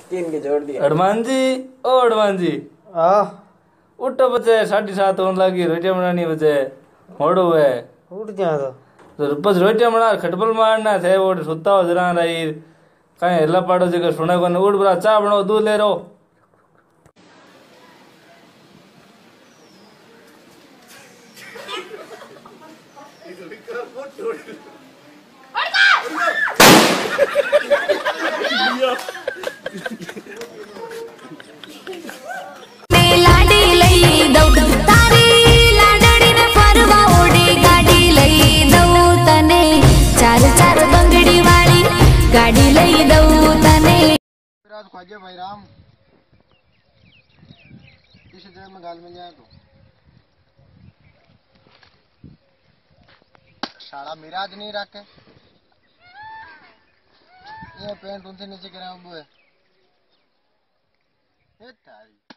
तीन के जोड़ दिया। हनुमान जी, ओ हनुमान जी, हाँ उठो बच्चे, 7:30 होने लगी, रोटियां बनानी बच्चे, मोड़ो है। उठ जा तो बस रोटियां बना, खटबल मारना थे, वो सुता हो जरा रही, कहीं हिला पाड़ो जगह सुने को, उठ बरा चाय बनाओ, दूध ले रो। ख्वाजा भाई राम किसी जगह में गाल में जाए तो सारा मिराज नहीं रखे ये पेंट उनसे नीचे गिरा हुआ है।